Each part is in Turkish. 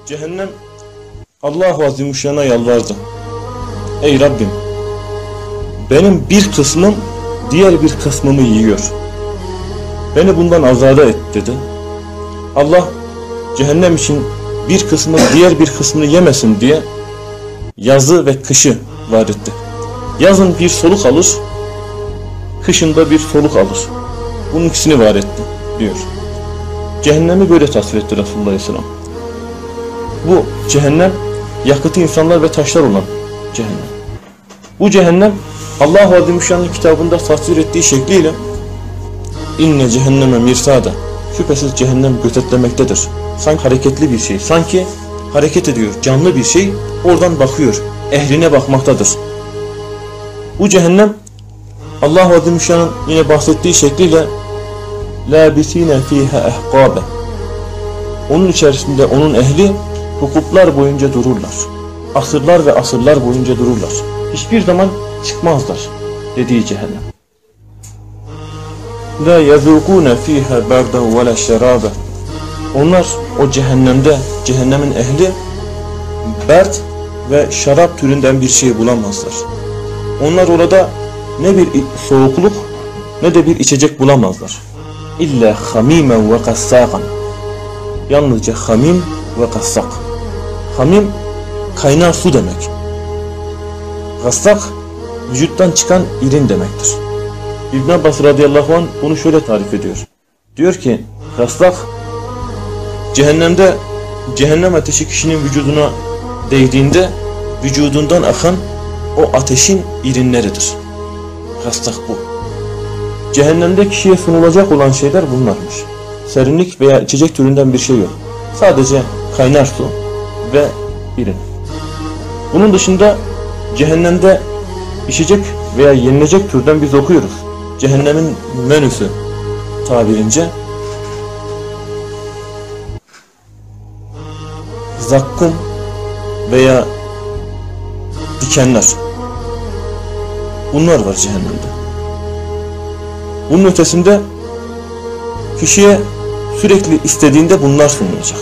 Cehennem Allah-u Azimüşşan'a yalvardı. Ey Rabbim, benim bir kısmım diğer bir kısmımı yiyor. Beni bundan azade et dedi. Allah cehennem için bir kısmı diğer bir kısmını yemesin diye yazı ve kışı var etti. Yazın bir soluk alır, kışında bir soluk alır. Bunun ikisini var etti diyor. Cehennemi böyle tasvir etti Resulullah Aleyhisselam. Bu cehennem yakıtı insanlar ve taşlar olan cehennem. Bu cehennem Allah-u Azimüşşan'ın kitabında tasvir ettiği şekliyle inne cehenneme mirsada, şüphesiz cehennem gözetlemektedir. Sanki hareketli bir şey, sanki hareket ediyor, canlı bir şey oradan bakıyor, ehline bakmaktadır. Bu cehennem Allah-u Azimüşşan'ın yine bahsettiği şekliyle labisine fiha ahqabe, onun içerisinde onun ehli hukuklar boyunca dururlar. Asırlar ve asırlar boyunca dururlar. Hiçbir zaman çıkmazlar dediği cehennem. La yazukune fiha bardan ve la şerabe. Onlar o cehennemde, cehennemin ehli bert ve şarap türünden bir şey bulamazlar. Onlar orada ne bir soğukluk ne de bir içecek bulamazlar. İlla hamimen ve kassakan. Yalnızca hamim ve kassak. Hamim kaynar su demek. Kassak vücuttan çıkan irin demektir. İbn Abbas radıyallahu anh bunu şöyle tarif ediyor. Diyor ki kassak cehennemde cehennem ateşi kişinin vücuduna değdiğinde vücudundan akan o ateşin irinleridir. Kassak bu. Cehennemde kişiye sunulacak olan şeyler bunlarmış. Serinlik veya içecek türünden bir şey yok. Sadece kaynar su ve irin. Bunun dışında cehennemde içecek veya yenilecek türden biz okuyoruz. Cehennemin menüsü tabirince zakkum veya dikenler. Bunlar var cehennemde. Bunun ötesinde kişiye sürekli istediğinde bunlar sunulacak.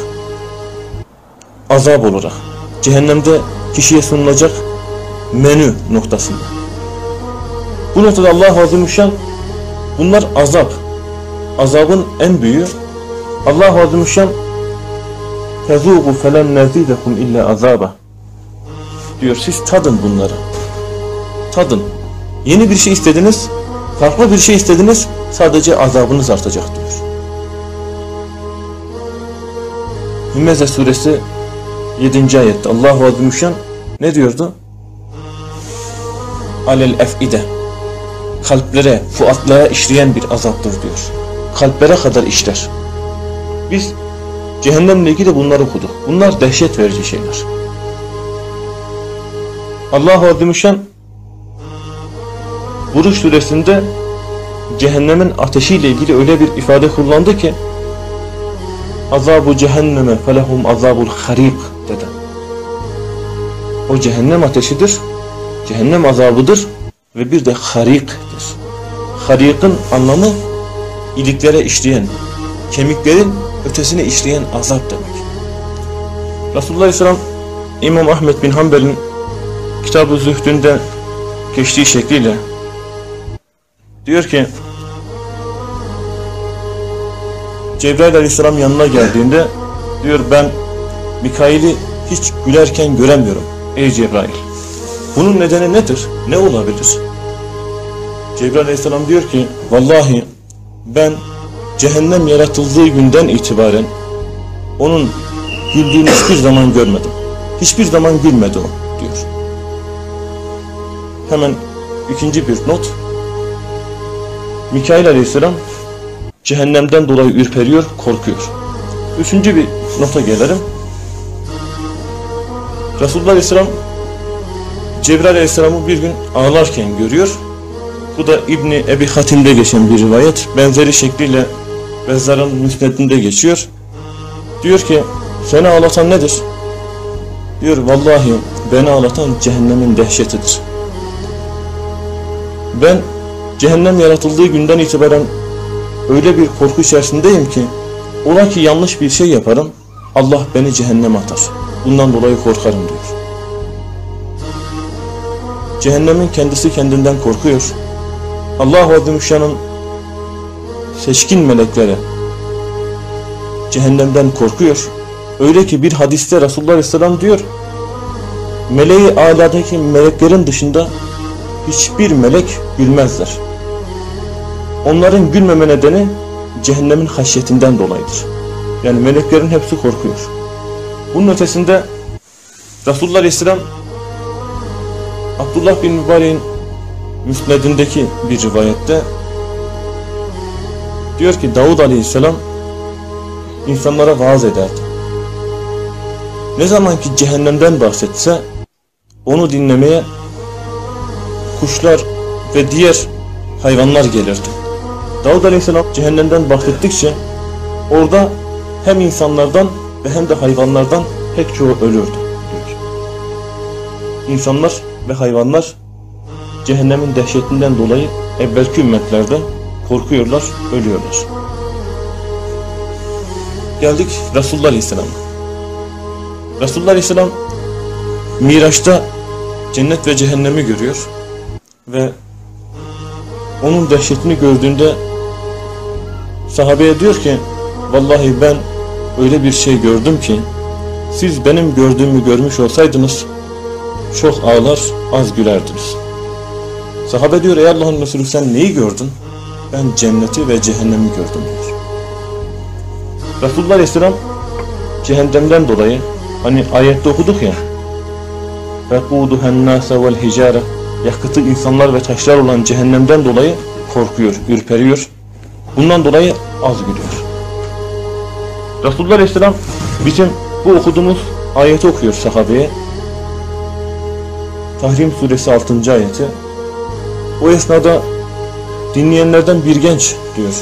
Azap olarak. Cehennemde kişiye sunulacak menü noktasında. Bu noktada Allah-u Azimüşşan bunlar azap. Azabın en büyüğü. Allah-u Azimüşşan فَذُوقُ فَلَنْ نَزِيدَكُمْ illa azaba diyor. Siz tadın bunları. Tadın. Yeni bir şey istediniz, farklı bir şey istediniz, sadece azabınız artacak diyor. Hümeze suresi 7. ayette Allah-u Azimüşşan ne diyordu? Alel ef'ide, kalplere, fuatlara işleyen bir azaptır diyor. Kalplere kadar işler. Biz cehennemle ilgili bunları okuduk. Bunlar dehşet verici şeyler. Allah-u Azimüşşan Buruş suresinde cehennemin ateşiyle ilgili öyle bir ifade kullandı ki azabu cehenneme felehum azabul harik dedi. O cehennem ateşidir, cehennem azabıdır ve bir de hariktir. Harik'in anlamı iliklere işleyen, kemiklerin ötesine işleyen azap demek. Resulullah Aleyhisselam İmam Ahmed bin Hanbel'in Kitab-ı Zühdü'nde geçtiği şekliyle diyor ki Cebrail Aleyhisselam yanına geldiğinde diyor ben Mikail'i hiç gülerken göremiyorum ey Cebrail. Bunun nedeni nedir? Ne olabilir? Cebrail Aleyhisselam diyor ki vallahi ben cehennem yaratıldığı günden itibaren onun güldüğünü hiçbir zaman görmedim. Hiçbir zaman gülmedi o diyor. Hemen ikinci bir not. Mikail Aleyhisselam cehennemden dolayı ürperiyor, korkuyor. Üçüncü bir nota gelelim. Resulullah Aleyhisselam Cebrail Aleyhisselam'ı bir gün ağlarken görüyor. Bu da İbni Ebi Hatim'de geçen bir rivayet. Benzeri şekliyle Bezzar'ın müsnedinde geçiyor. Diyor ki seni ağlatan nedir? Diyor vallahi beni ağlatan cehennemin dehşetidir. Ben cehennem yaratıldığı günden itibaren öyle bir korku içerisindeyim ki ola ki yanlış bir şey yaparım, Allah beni cehenneme atar. Bundan dolayı korkarım diyor. Cehennemin kendisi kendinden korkuyor. Allah-u Azimüşşan'ın seçkin melekleri cehennemden korkuyor. Öyle ki bir hadiste Resulullah Aleyhisselam diyor, meleği âlâdaki meleklerin dışında hiçbir melek gülmezler. Onların gülmeme nedeni cehennemin haşyetinden dolayıdır. Yani meleklerin hepsi korkuyor. Bunun ötesinde Resulullah Aleyhisselam Abdullah bin Mübarek'in müsnedindeki bir rivayette diyor ki Davud Aleyhisselam insanlara vaaz ederdi. Ne zaman ki cehennemden bahsetse onu dinlemeye kuşlar ve diğer hayvanlar gelirdi. Davud Aleyhisselam cehennemden bahsettikçe orada hem insanlardan ve hem de hayvanlardan pek çoğu ölürdü diyor. İnsanlar ve hayvanlar cehennemin dehşetinden dolayı evvelki ümmetlerde korkuyorlar, ölüyorlar. Geldik Resulullah Aleyhisselam'a. Resulullah Aleyhisselam Miraç'ta cennet ve cehennemi görüyor ve onun dehşetini gördüğünde sahabeye diyor ki vallahi ben öyle bir şey gördüm ki siz benim gördüğümü görmüş olsaydınız çok ağlar az gülerdiniz. Sahabe diyor ey Allah'ın Resulü sen neyi gördün? Ben cenneti ve cehennemi gördüm diyor. Resulullah Aleyhisselam cehennemden dolayı hani ayette okuduk ya فَقُودُهَا النَّاسَ وَالْهِجَارَ yakıtı insanlar ve taşlar olan cehennemden dolayı korkuyor, ürperiyor. Bundan dolayı az gülüyor. Resulullah Aleyhisselam bizim bu okuduğumuz ayeti okuyor sahabeye. Tahrim suresi 6. ayeti. O esnada dinleyenlerden bir genç diyor.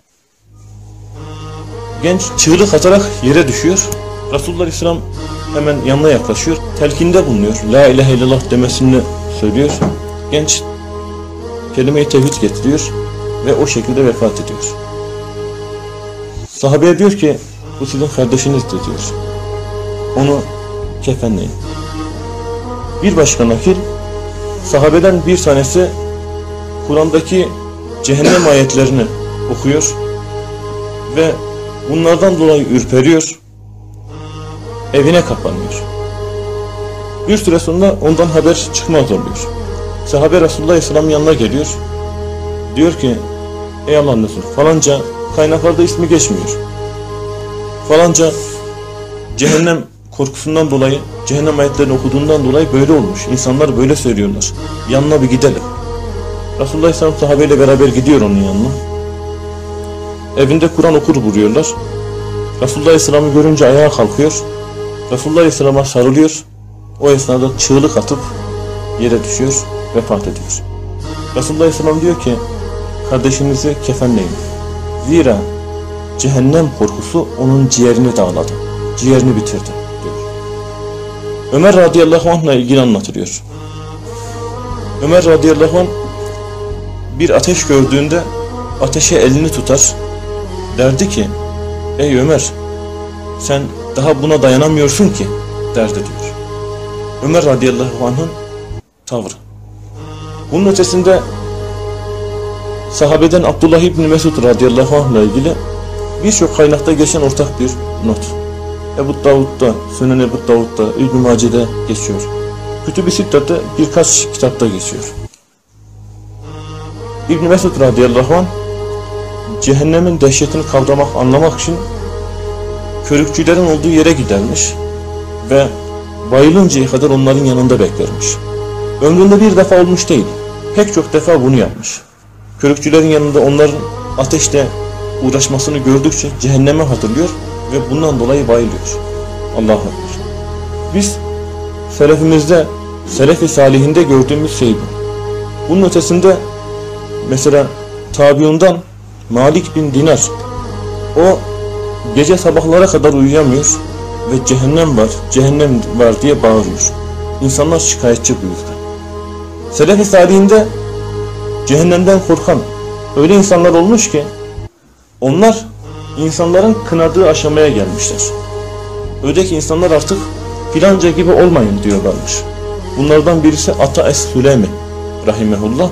Genç çığlık atarak yere düşüyor. Resulullah Aleyhisselam hemen yanına yaklaşıyor. Telkinde bulunuyor. La ilahe illallah demesini söylüyor. Genç kelime-i tevhid getiriyor ve o şekilde vefat ediyor. Sahabeye diyor ki bu sizin kardeşinizdir diyor. Onu kefenleyin. Bir başka nakil sahabeden bir tanesi Kur'an'daki cehennem ayetlerini okuyor ve bunlardan dolayı ürperiyor, evine kapanıyor. Bir süre sonra ondan haber çıkmaz oluyor. Sahabe Resulullah Aleyhisselam'ın yanına geliyor. Diyor ki ey Allah'ın Resulü falanca kaynaklarda ismi geçmiyor. Falanca cehennem korkusundan dolayı, cehennem ayetlerini okuduğundan dolayı böyle olmuş. İnsanlar böyle söylüyorlar. Yanına bir gidelim. Resulullah Aleyhisselam sahabeyle beraber gidiyor onun yanına. Evinde Kur'an okur buluyorlar. Resulullah Aleyhisselam'ı görünce ayağa kalkıyor. Resulullah Aleyhisselam'a sarılıyor. O esnada çığlık atıp yere düşüyor, vefat ediyor. Resulullah Aleyhisselam diyor ki kardeşinizi kefenleyin. Zira cehennem korkusu onun ciğerini dağladı. Ciğerini bitirdi diyor. Ömer radıyallahu anh'la ilgili anlatılıyor. Ömer radıyallahu anh bir ateş gördüğünde ateşe elini tutar. Derdi ki ey Ömer sen daha buna dayanamıyorsun ki derdi diyor. Ömer radıyallahu anh'ın tavrı. Bunun ötesinde sahabeden Abdullah İbni Mesud radıyallahu anh ile ilgili birçok kaynakta geçen ortak bir not. Ebu Davud'da, Sünen Ebu Davud'da, İbn-i Mace'de geçiyor. Kütüb-i Sitte'de birkaç kitapta geçiyor. İbn Mesud radıyallahu anh cehennemin dehşetini kavramak, anlamak için körükçülerin olduğu yere gidermiş ve bayılıncaya kadar onların yanında beklermiş. Ömründe bir defa olmuş değil, pek çok defa bunu yapmış. Körükçülerin yanında onların ateşle uğraşmasını gördükçe cehenneme hatırlıyor ve bundan dolayı bayılıyor. Allah'a emanet. Biz selefimizde, selef-i salihinde gördüğümüz şey bu. Bunun ötesinde mesela tabiundan Malik bin Dinar, o gece sabahlara kadar uyuyamıyor ve cehennem var, cehennem var diye bağırıyor. İnsanlar şikayetçi bu yüzden. Selef-i salihinde cehennemden korkan öyle insanlar olmuş ki onlar insanların kınadığı aşamaya gelmişler. Öyle ki insanlar artık filanca gibi olmayın diyorlarmış. Bunlardan birisi Ata Es-Süleymi rahimehullah.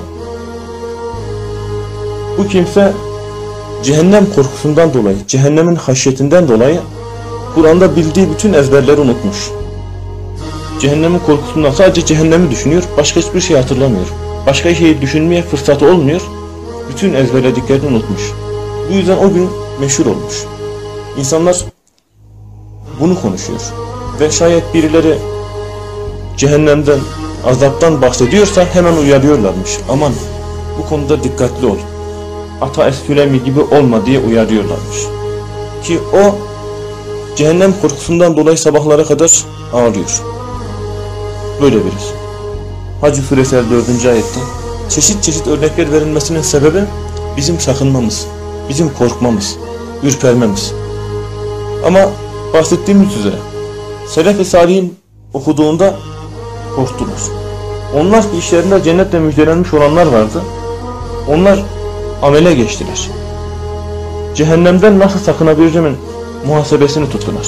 Bu kimse cehennem korkusundan dolayı, cehennemin haşyetinden dolayı Kur'an'da bildiği bütün ezberleri unutmuş. Cehennemin korkusundan sadece cehennemi düşünüyor, başka hiçbir şey hatırlamıyor. Başka şeyi düşünmeye fırsatı olmuyor, bütün ezberlediklerini unutmuş. Bu yüzden o gün meşhur olmuş. İnsanlar bunu konuşuyor. Ve şayet birileri cehennemden, azaptan bahsediyorsa hemen uyarıyorlarmış. Aman bu konuda dikkatli ol. Ata Es-Süleymi gibi olma diye uyarıyorlarmış. Ki o cehennem korkusundan dolayı sabahlara kadar ağlıyor. Böyle birisi. Hac suresi 4. ayette çeşit çeşit örnekler verilmesinin sebebi bizim sakınmamız, bizim korkmamız, ürpermemiz. Ama bahsettiğimiz üzere Selef-i Salih'in okuduğunda korktular. Onlar ki işlerinde cennetle müjdelenmiş olanlar vardı. Onlar amele geçtiler. Cehennemden nasıl sakınabilirimin muhasebesini tuttular.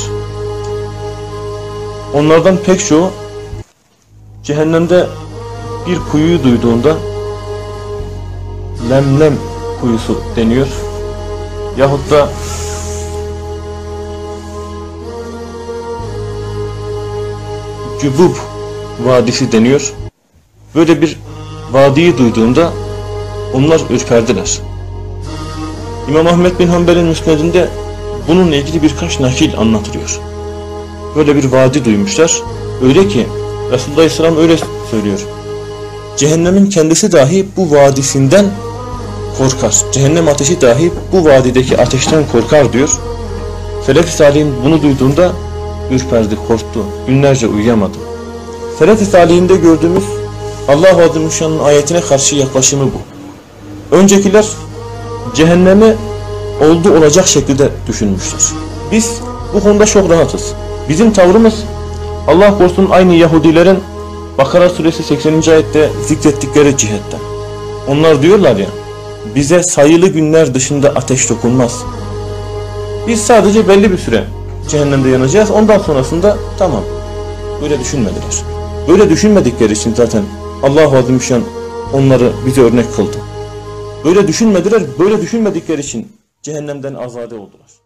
Onlardan pek çoğu cehennemde bir kuyuyu duyduğunda Lemlem kuyusu deniyor. Yahut da Cübub vadisi deniyor. Böyle bir vadiyi duyduğunda onlar ürperdiler. İmam Ahmed bin Hanbel'in müsnedinde bununla ilgili birkaç nakil anlatılıyor. Böyle bir vadi duymuşlar. Öyle ki Resulullah Aleyhisselam öyle söylüyor. Cehennemin kendisi dahi bu vadisinden korkar. Cehennem ateşi dahi bu vadideki ateşten korkar diyor. Selef-i Salih'in bunu duyduğunda ürperdi, korktu. Günlerce uyuyamadı. Selef-i Salih'inde gördüğümüz Allah-u Azimüşşan'ın ayetine karşı yaklaşımı bu. Öncekiler cehennemi oldu olacak şekilde düşünmüşler. Biz bu konuda çok rahatız. Bizim tavrımız Allah korusun aynı Yahudilerin Bakara suresi 80. ayette zikrettikleri cihetten. Onlar diyorlar ya, bize sayılı günler dışında ateş dokunmaz. Biz sadece belli bir süre cehennemde yanacağız, ondan sonrasında tamam. Böyle düşünmediler. Böyle düşünmedikleri için zaten Allah-u Azimüşşan onları bize örnek kıldı. Böyle düşünmediler, böyle düşünmedikleri için cehennemden azade oldular.